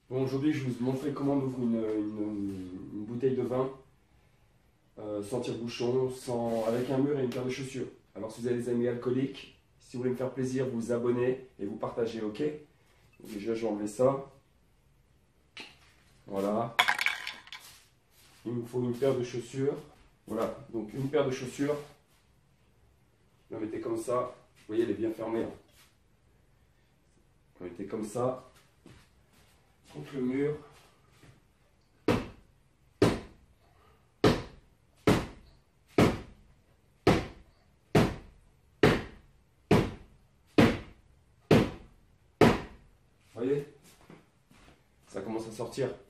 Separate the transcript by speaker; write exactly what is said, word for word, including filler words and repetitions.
Speaker 1: Bon, aujourd'hui, je vais vous montrer comment on ouvre une, une- une bouteille de vin euh, sans tire-bouchon, sans, avec un mur et une paire de chaussures. Alors, si vous avez des amis alcooliques, si vous voulez me faire plaisir, vous vous abonnez et vous partagez, ok? Donc, déjà, je vais enlever ça. Voilà. Il me faut une paire de chaussures. Voilà, donc une paire de chaussures. Vous la mettez comme ça. Vous voyez, elle est bien fermée, hein. Vous la mettez comme ça, contre le mur. Vous voyez, ça commence à sortir.